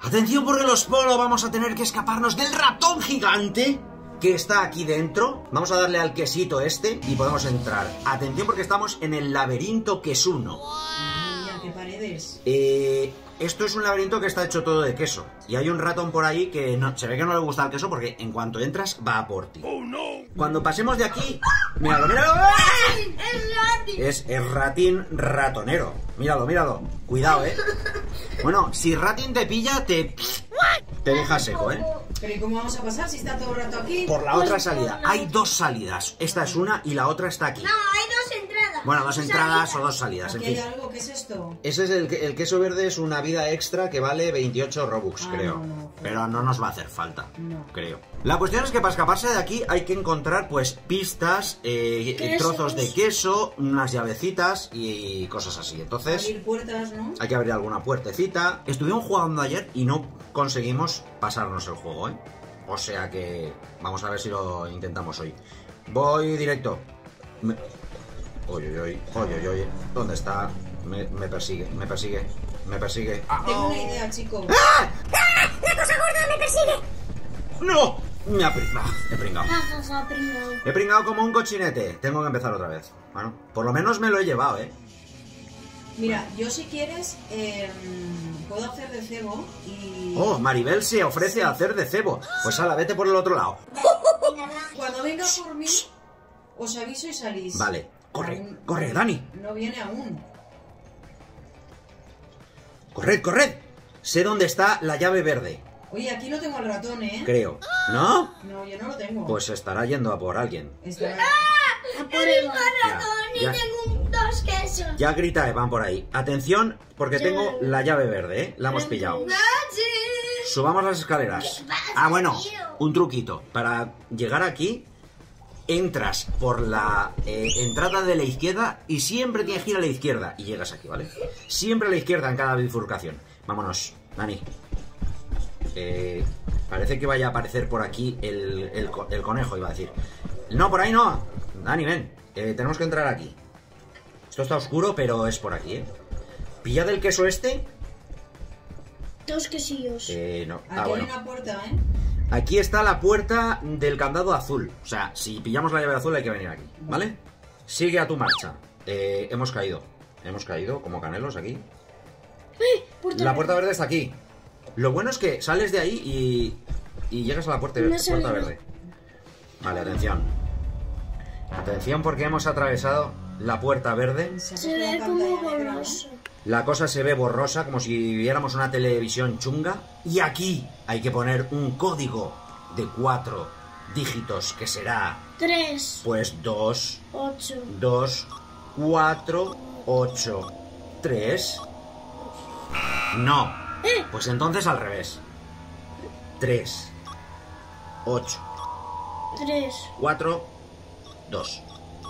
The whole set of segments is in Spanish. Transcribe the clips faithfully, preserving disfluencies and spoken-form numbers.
Atención porque los Polo vamos a tener que escaparnos del ratón gigante que está aquí dentro. Vamos a darle al quesito este y podemos entrar. Atención porque estamos en el laberinto quesuno. Mira, qué paredes. Eh, esto es un laberinto que está hecho todo de queso. Y hay un ratón por ahí que no, se ve que no le gusta el queso porque en cuanto entras va a por ti. Oh, no. Cuando pasemos de aquí... Míralo, míralo. Es el ratín ratonero. Míralo, míralo. Cuidado, eh. Bueno, si Ratín te pilla, te... Te deja seco, ¿eh? Pero ¿y cómo vamos a pasar si está todo el rato aquí? Por la Pues otra salida. por la Hay otra. dos salidas. Esta es una y la otra está aquí. No, hay dos entradas. Bueno, dos entradas Salidas. o dos salidas, en Aquí hay fin. algo, ¿qué es esto? Ese es el, el queso verde, es una vida extra que vale veintiocho Robux, Ah, creo. no, no. Pero no nos va a hacer falta, No. creo. La cuestión es que para escaparse de aquí hay que encontrar, pues, pistas, eh, Quesos. trozos de queso, unas llavecitas y cosas así. Entonces... Abrir puertas, ¿no? Hay que abrir alguna puertecita. Estuvimos jugando ayer y no conseguimos pasarnos el juego, ¿eh? O sea que vamos a ver si lo intentamos hoy. Voy directo. Me... Oye, oye, oye, oye. ¿Dónde está? Me, me persigue, me persigue, me persigue. Tengo una idea, chicos. ¡Ah! ¡La cosa gorda me persigue! ¡No! Me ha pringado. He pringado. Ja, ja, ja, pringao. He pringado como un cochinete. Tengo que empezar otra vez. Bueno, por lo menos me lo he llevado, ¿eh? Mira, yo si quieres eh, puedo hacer de cebo y... Oh, Maribel se ofrece a hacer de cebo. Pues ala, vete por el otro lado. Cuando venga por mí, os aviso y salís. Vale. Corre, Aún- corre, Dani. No viene aún. Corred, corred. Sé dónde está la llave verde, Oye, aquí no tengo al ratón, ¿eh? creo. ¿No? No, yo no lo tengo. Pues estará yendo a por alguien. Está... A por el Ya, ratón y ya. tengo un- dos quesos. Ya grita Evan por ahí. Atención, porque tengo la llave verde, ¿eh? La hemos pillado. Subamos las escaleras. Ah, bueno, un truquito. Para llegar aquí, entras por la eh, entrada de la izquierda y siempre tienes que ir a la izquierda. Y llegas aquí, ¿vale? Siempre a la izquierda en cada bifurcación. Vámonos, Dani. Eh, parece que vaya a aparecer por aquí el, el co- el conejo, iba a decir. No, por ahí no. Dani, ven. Eh, tenemos que entrar aquí. Esto está oscuro, pero es por aquí, ¿eh? Pillad el queso este. Dos quesillos. Eh, no. Aquí Ah, bueno. hay una puerta, ¿eh? Aquí está la puerta del candado azul. O sea, si pillamos la llave azul hay que venir aquí, ¿vale? Sigue a tu marcha. Eh, hemos caído. Hemos caído como canelos aquí. ¡Eh! Puerta La verde. puerta verde está aquí. Lo bueno es que sales de ahí y, y llegas a la puerta, No he puerta salido. verde. Vale, atención. Atención porque hemos atravesado la puerta verde. Se ha Se puesto ve la como pantalla negra, ¿no? borroso. La cosa se ve borrosa, como si viéramos una televisión chunga. Y aquí hay que poner un código de cuatro dígitos que será, Tres. pues, dos, Ocho. dos, cuatro, ocho, tres. No. ¡Eh! Pues entonces al revés. tres, ocho, Tres. cuatro, dos.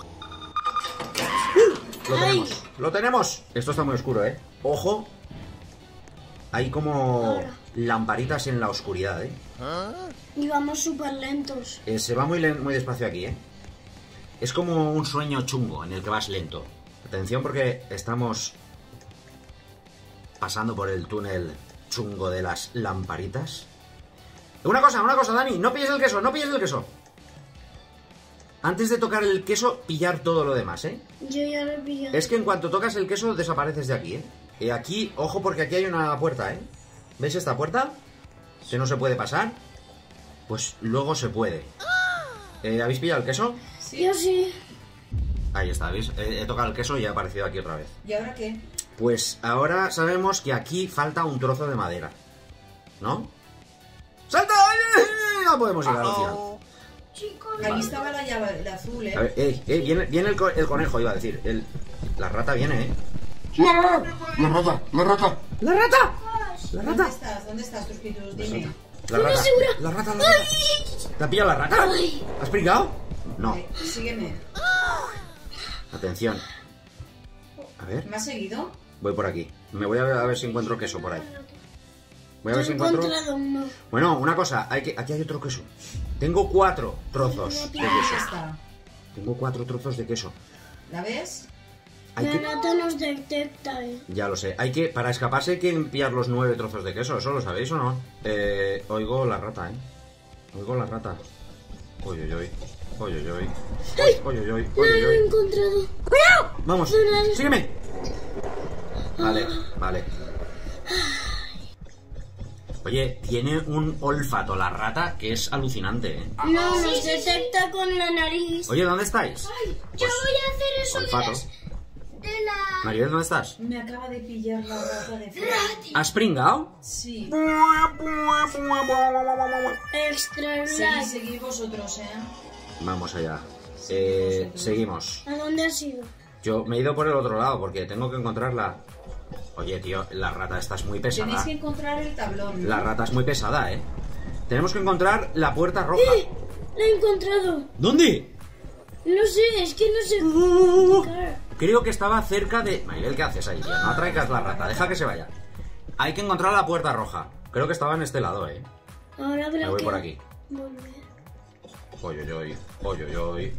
Lo ¡Ay! tenemos. Lo tenemos. Esto está muy oscuro, ¿eh? Ojo. Hay como Ahora. lamparitas en la oscuridad, ¿eh? Y vamos súper lentos. Eh, Se va muy, len- muy despacio aquí, ¿eh? Es como un sueño chungo en el que vas lento. Atención porque estamos pasando por el túnel chungo de las lamparitas. Una cosa, una cosa, Dani. No pilles el queso, no pilles el queso. Antes de tocar el queso, pillar todo lo demás, ¿eh? Yo ya lo he pillado. Es que en cuanto tocas el queso, desapareces de aquí, ¿eh? Y aquí, ojo, porque aquí hay una puerta, ¿eh? ¿Veis esta puerta? Que no se puede pasar. Pues luego se puede. Eh, ¿Habéis pillado el queso? Sí. Yo sí. Ahí está, ¿veis? He, he tocado el queso y ha aparecido aquí otra vez. ¿Y ahora qué? Pues ahora sabemos que aquí falta un trozo de madera. ¿No? ¡Salta! ¡Ay! No podemos llegar al final. Chicos. Aquí estaba la llave, la azul, ¿eh? A ver, ey, ey, viene, viene el, co- el conejo, iba a decir. El, la rata viene, ¿eh? La rata, la rata. ¡La rata! ¡La ¿Dónde rata! estás? ¿Dónde estás, tus pitos? Dime. La rata, segura. la rata, la rata. ¿Te ha pillado la rata? Ay. ¿Has pringado? No. Eh, sígueme. Atención. A ver, ¿Me has seguido? voy por aquí. Me voy a ver, a ver si encuentro queso por ahí. Voy a Yo ver he si encuentro... encontrado uno. Bueno, una cosa, hay que, aquí hay otro queso. Tengo cuatro trozos de ¿Dónde queso. está? Tengo cuatro trozos de queso. ¿La ves? Hay La que... rata nos detecta, eh. Ya lo sé. Hay que... Para escaparse hay que pillar los nueve trozos de queso. ¿Eso lo sabéis o no? Eh... Oigo la rata, ¿eh? Oigo la rata. Uy, uy, uy. Uy, uy, uy. Uy, uy, uy. Uy, Lo uy, he uy. encontrado. Vamos, sígueme. Vale, vale. Oye, tiene un olfato la rata que es alucinante, ¿eh? No, nos detecta con la nariz. Oye, ¿dónde estáis? Yo Pues, voy a hacer eso de, olfato. las- de la... Maribel, ¿dónde estás? Me acaba de pillar la rata de fuera. ¿Has pringado? Sí. Extra Seguid, like. seguid vosotros, ¿eh? Vamos allá. Eh, seguimos. ¿A dónde has ido? Yo me he ido por el otro lado porque tengo que encontrarla. Oye, tío, la rata esta es muy pesada. Tenéis que encontrar el tablón, ¿no? La rata es muy pesada, ¿eh? Tenemos que encontrar la puerta roja. ¡Eh! ¡La he encontrado! ¿Dónde? No sé, es que no sé cómo explicar. Creo que estaba cerca de... Maribel, ¿qué haces ahí, tío? No atraigas la rata, deja que se vaya. Hay que encontrar la puerta roja. Creo que estaba en este lado, ¿eh? Ahora habrá Me voy que por aquí. volver. Oy, oy, oy. Oy, oy, oy.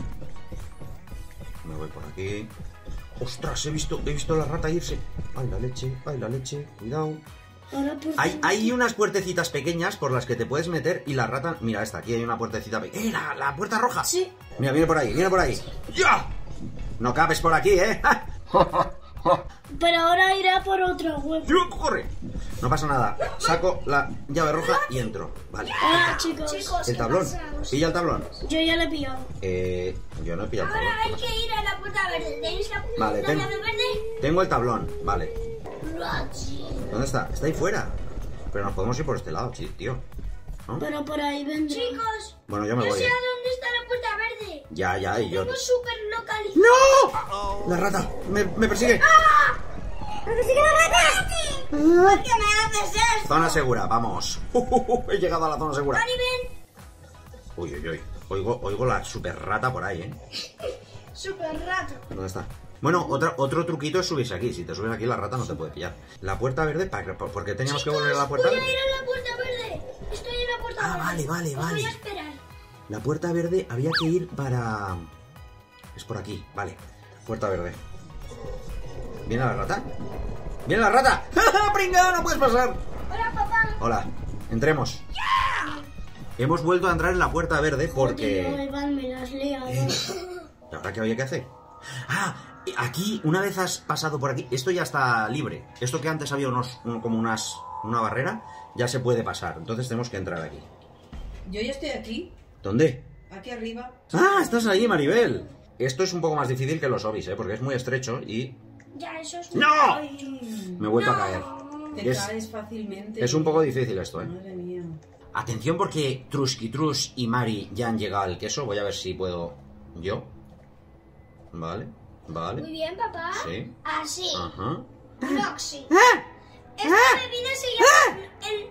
Me voy por aquí. ¡Ostras! He visto, he visto la rata irse. ¡Ay, la leche! ¡Ay, la leche! Cuidado. Ahora por Hay, dentro. hay unas puertecitas pequeñas por las que te puedes meter y la rata... Mira esta, aquí hay una puertecita pequeña. ¡Eh, la, la puerta roja! Sí. Mira, viene por ahí, viene por ahí. ¡Ya! No cabes por aquí, ¿eh? Pero ahora irá por otra web. ¡Yo, corre! No pasa nada. Saco la llave roja y entro. Vale. Hola, chicos. El tablón. Pilla el tablón. Yo ya le he pillado. Eh... Yo no he pillado el tablón. Ahora hay que ir a la puerta verde. ¿Tenéis la, Vale, la ten- llave verde? Tengo el tablón. Vale. ¿Dónde está? Está ahí fuera. Pero nos podemos ir por este lado, chi- tío. ¿No? Pero por ahí vendrá. Chicos, Bueno, yo me yo voy. sé eh. a dónde está la puerta verde. Ya, ya, y yo... Tengo súper localizado. ¡No! La rata. Me, me persigue. ¡Me persigue la rata! ¿Por qué me haces esto? Zona segura, vamos. He llegado a la zona segura. Maribel, Uy, uy, uy. Oigo, oigo la super rata por ahí, ¿eh? súper rato. ¿Dónde está? Bueno, otra, otro truquito es subirse aquí. Si te subes aquí, la rata no te puede pillar. La puerta verde, ¿para por por qué teníamos que volver a la puerta Voy a verde? ir a la puerta verde. Estoy en la puerta Ah, verde. vale, vale, Os vale. Voy a esperar. La puerta verde había que ir para... Es por aquí, vale. Puerta verde. ¿Viene la rata? ¡Viene la rata! ¡Ja, pringao! ¡No puedes pasar! Hola, papá. Hola, entremos. Hemos vuelto a entrar en la puerta verde Tío, porque... Iván, me la has liado. Eh, ¿Y ahora qué había que hacer? Ah, aquí, una vez has pasado por aquí, esto ya está libre. Esto que antes había unos, un- como unas, una barrera, ya se puede pasar. Entonces tenemos que entrar aquí. Yo ya estoy aquí, ¿Dónde? aquí arriba. Ah, estás ahí, Maribel. Esto es un poco más difícil que los obis, ¿eh? Porque es muy estrecho y... Ya, eso es... ¡No! Ay, Me he vuelto a caer. te Es, caes fácilmente. es un poco difícil esto, ¿eh? Madre mía. Atención porque Truski Trus y Mari ya han llegado al queso. Voy a ver si puedo yo. Vale, vale. Muy bien, papá. Sí. Así. Ajá. Loxy. ¡Ah! Esta bebida se llama el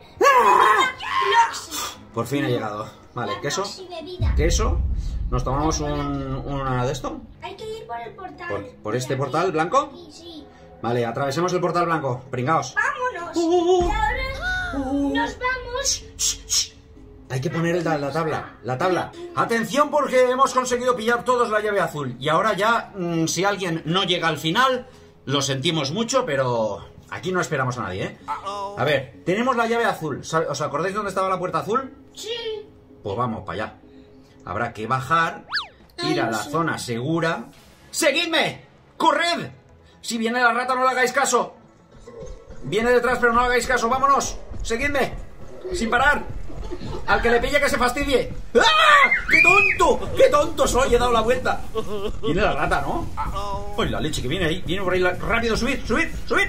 bebida Loxy. Por fin he llegado. Vale, La queso. Loxy bebida. Queso. Nos tomamos un, una de esto. Hay que ir por el portal. ¿Por, por este Mira, portal aquí, blanco? aquí, sí. Vale, atravesemos el portal blanco. Pringaos. Vámonos. Uh, Y ahora nos vamos. Shh, shh. Hay que poner el ta- la tabla. La tabla. Atención porque hemos conseguido pillar todos la llave azul. Y ahora ya, mm, si alguien no llega al final, lo sentimos mucho, pero aquí no esperamos a nadie, ¿eh? A ver, tenemos la llave azul. ¿Sa- ¿Os acordáis dónde estaba la puerta azul? Sí. Pues vamos para allá. Habrá que bajar, ir a la zona segura. ¡Seguidme! ¡Corred! Si viene la rata, no le hagáis caso. Viene detrás, pero no le hagáis caso. ¡Vámonos! ¡Seguidme! ¡Sin parar! Al que le pille que se fastidie. ¡Ah! ¡Qué tonto! ¡Qué tonto soy! He dado la vuelta. Viene la rata, ¿no? ¡Ay, la leche que viene ahí! Viene por ahí. La... ¡Rápido! ¡Subid! ¡Subid! ¡Subid!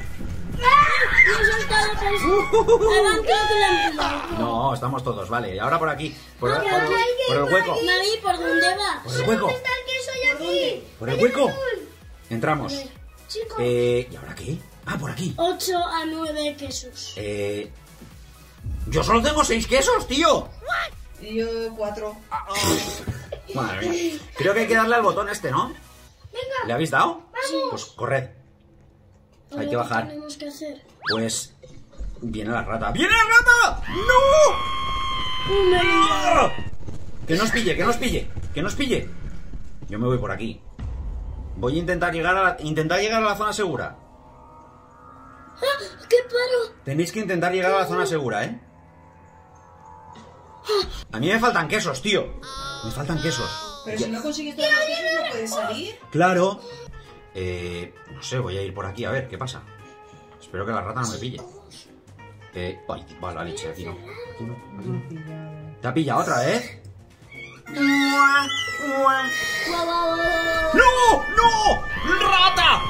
Me he soltado tres. Iván, creo que la he pillado. No, estamos todos, vale. Y ahora por aquí. Por, por- ahora hay que por el ir por hueco. aquí. Mami, ¿por dónde vas? Por el hueco. ¿Dónde está el queso y aquí? Por el hueco. Entramos. Chicos. Eh, ¿Y ahora qué? Ah, por aquí. ocho a nueve quesos. Eh... Yo solo tengo seis quesos, tío. Y yo cuatro. Madre mía. Creo que hay que darle al botón este, ¿no? Venga. ¿Le habéis dado? Sí. Pues corred. Ahora, Hay que ¿qué bajar. tenemos que hacer? Pues... Viene la rata. ¡Viene la rata! ¡No! Un ¡Ah! Que nos pille, que nos pille. Que nos pille. Yo me voy por aquí. Voy a intentar llegar a la, intentar llegar a la zona segura. ¡Ah! ¡Qué paro! Tenéis que intentar llegar a la zona segura, ¿eh? A mí me faltan quesos, tío. Me faltan quesos. Pero si no consigues todos los quesos, ¿no puedes salir? Claro. Eh, no sé, voy a ir por aquí a ver qué pasa. Espero que la rata no me pille. Eh, ay, va la leche, aquí no. Aquí no, aquí no. ¿Te ha pillado otra vez? ¡No! ¡No! ¡Rata!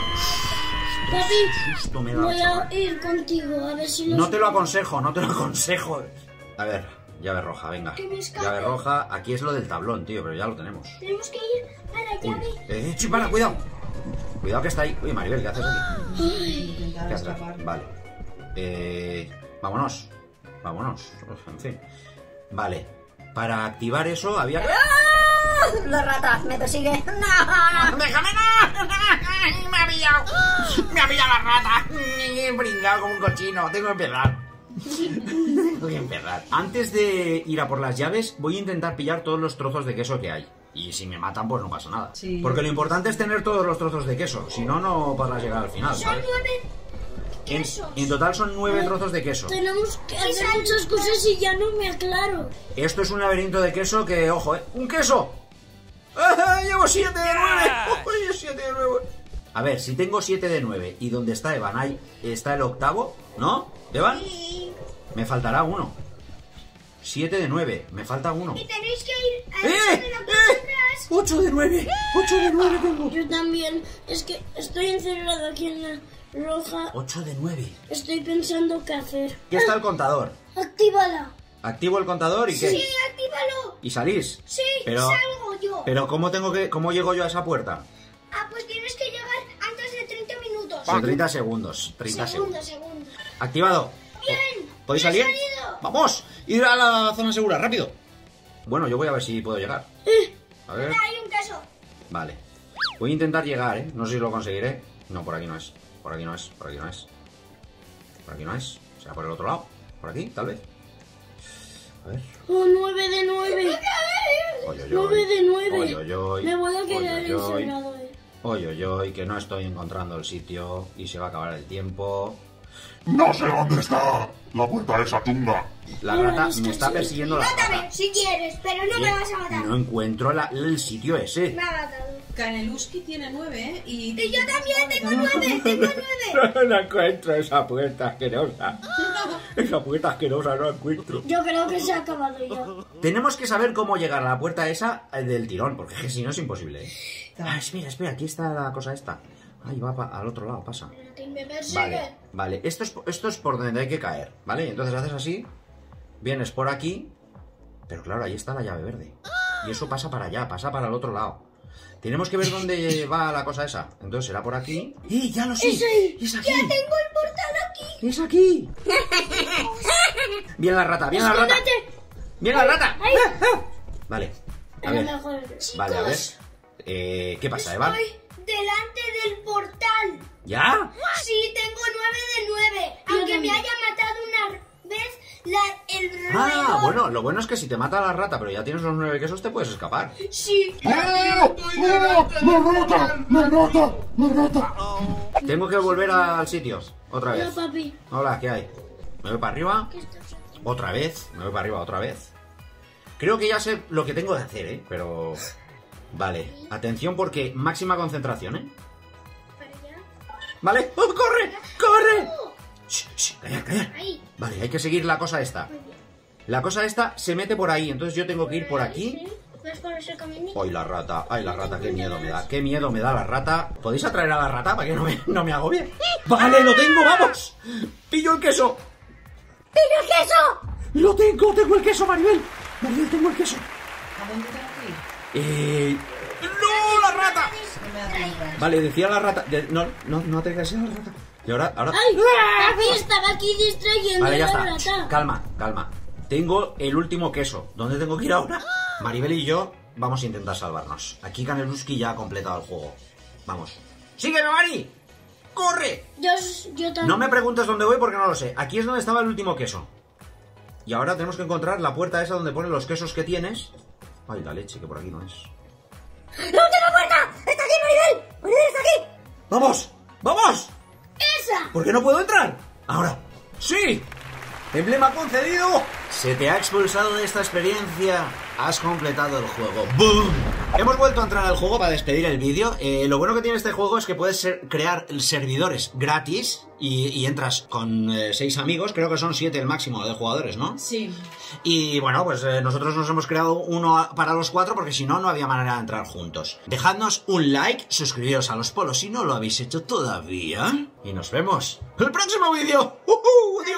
Papi, Susto me da, voy chaval. a ir contigo a ver si los... No te lo aconsejo, no te lo aconsejo. A ver, llave roja, venga. Que me escape. Llave roja, aquí es lo del tablón, tío, pero ya lo tenemos. Tenemos que ir a la Uy, llave. eh, ch, para, cuidado. Cuidado que está ahí. Uy, Maribel, ¿qué haces aquí? Intentar ¿Qué haces? escapar. Vale. Eh, vámonos. Vámonos. Uf, en fin. Vale. Para activar eso había... ¡Ah! La rata me persigue. ¡No! ¡No! ¡Déjame, no! ¡Me ha pillado! ¡Me ha pillado la rata! He brincado como un cochino. Tengo que empezar. Tengo que empezar. Antes de ir a por las llaves, voy a intentar pillar todos los trozos de queso que hay. Y si me matan, pues no pasa nada. Sí. Porque lo importante es tener todos los trozos de queso. Si no, no podrás llegar al final, Son ¿sabes? nueve En, quesos. en total son nueve trozos de queso. Tenemos que hacer muchas cosas y ya no me aclaro. Esto es un laberinto de queso que, ojo, ¿eh? ¡Un queso! ¡Ah, llevo siete de nueve! ¡Oye, siete de nueve! A ver, si tengo siete de nueve y donde está Evan ahí está el octavo, ¿no? ¿Evan? Y, Me faltará uno. siete de nueve, me falta uno. y tenéis que ir a ¡Eh! eso de la parte de atrás. ocho de nueve! ocho de nueve tengo! Yo también. Es que estoy encerrado aquí en la roja. ocho de nueve. Estoy pensando qué hacer. Aquí está el contador. Actívala. Activo el contador y ¿qué? Sí, actívalo. ¿Y salís? Sí, Pero, salgo yo. pero ¿cómo tengo que, cómo llego yo a esa puerta? Ah, pues tienes que llegar antes de treinta minutos. Son treinta segundos. treinta segundos. Segundo, segundo. Activado. Bien. ¿Podéis ya he salir? salido. ¡Vamos! Ir a la zona segura, rápido. Bueno, yo voy a ver si puedo llegar. A ver. Hay un queso. Vale. Voy a intentar llegar, ¿eh? No sé si lo conseguiré. No, por aquí no es. Por aquí no es. Por aquí no es. Por aquí no es. ¿Será por el otro lado? ¿Por aquí? Tal vez. A ver. Oh, nueve de nueve. Oy, oy, oy. Nueve de nueve. Oy, oy, oy. Me voy a quedar Oy, oy, oy. encerrado. eh. Oy, oy, oy, que no estoy encontrando el sitio y se va a acabar el tiempo. No sé dónde está la puerta esa chunga. La No, rata es que me está sí. persiguiendo la Mátame rata. si quieres, pero no me vas a matar. No encuentro la- el sitio ese. Me ha matado. Kaneluski tiene nueve, ¿eh? Y, Y yo también tengo nueve, tengo nueve. No encuentro esa puerta asquerosa. Esa puerta asquerosa no la encuentro. Yo creo que se ha acabado ya. Tenemos que saber cómo llegar a la puerta esa eh, del tirón, porque es que si no es imposible. ¿eh? Ah, espera, espera, aquí está la cosa esta. Ahí va pa- al otro lado, pasa. Me persigue. Vale, vale. Esto es, esto es por donde hay que caer, ¿vale? Entonces haces así, vienes por aquí, pero claro, ahí está la llave verde. Y eso pasa para allá, pasa para el otro lado. Tenemos que ver dónde va la cosa esa. Entonces será por aquí. ¡Eh, ya lo sé! Es ahí. ¡Es aquí! Ya tengo el portal aquí. ¡Es aquí! ¡Bien la rata, bien la rata! Escóndete. ¡Bien la rata! Ay. ¡Ah, ah! Vale, a A lo ver. mejor. Vale, a ver. Chicos, Eh, ¿Qué pasa, Eva? Estoy delante del portal. ¿Ya? Sí, tengo nueve de nueve. Aunque me haya matado una vez la, el Ah, roedor. bueno, lo bueno es que si te mata la rata, pero ya tienes los nueve quesos, te puedes escapar. Sí. ¡Ah! ¡Ah! ¡La rata! ¡La rata! ¡La rata! Tengo que volver al sitio, otra Hola, vez. papi. Hola, ¿qué hay? Me voy para arriba, ¿Qué estás haciendo? otra vez, me voy para arriba otra vez. Creo que ya sé lo que tengo que hacer, ¿eh? Pero... Vale, atención porque máxima concentración, ¿eh? Para allá. ¿Vale? ¡Oh, corre! ¡Corre! Shh, shh, calla, calla. Ahí. Vale, hay que seguir la cosa esta. Muy bien. La cosa esta se mete por ahí, entonces yo tengo que ir por aquí. ¿Sí? ¿Ves por ese caminito? ¡Ay, la rata! ¡Ay, la rata! ¡Qué miedo me da! ¡Qué miedo me da la rata! ¿Podéis atraer a la rata para que no me, no me agobie? ¡Vale, lo tengo! ¡Vamos! ¡Pillo el queso! ¡Pillo el queso! ¡Lo tengo! ¡Tengo el queso, Maribel! ¡Maribel, tengo el queso! ¿A dónde tengo que ir? Eh... ¡No, la rata! No me da tiempo. Vale, decía la rata... de- No, no, no te caes a la rata. Y ahora... ahora... ¡Ay! Papi, estaba aquí distrayendo Vale, ya a la está. rata. Calma, calma. Tengo el último queso. ¿Dónde tengo que ir ahora? Maribel y yo vamos a intentar salvarnos. Aquí Kaneluski ya ha completado el juego. Vamos. ¡Sígueme, Mari! ¡Corre! Yo, yo también. No me preguntes dónde voy porque no lo sé. Aquí es donde estaba el último queso. Y ahora tenemos que encontrar la puerta esa donde pone los quesos que tienes. Ay, la leche, que por aquí no es. ¡La última puerta! ¡Está aquí, Maribel! ¡Vamos! ¡Vamos! ¡Esa! ¿Por qué no puedo entrar? Ahora. ¡Sí! ¡Emblema concedido! Se te ha expulsado de esta experiencia. Has completado el juego. ¡Boom! Hemos vuelto a entrar al juego para despedir el vídeo. Eh, lo bueno que tiene este juego es que puedes ser, crear servidores gratis y, y entras con eh, seis amigos. Creo que son siete el máximo de jugadores, ¿no? Sí. Y bueno, pues eh, nosotros nos hemos creado uno para los cuatro porque si no, no había manera de entrar juntos. Dejadnos un like, suscribiros a Los Polos si no lo habéis hecho todavía. Y nos vemos en el próximo vídeo. ¡Uh-huh!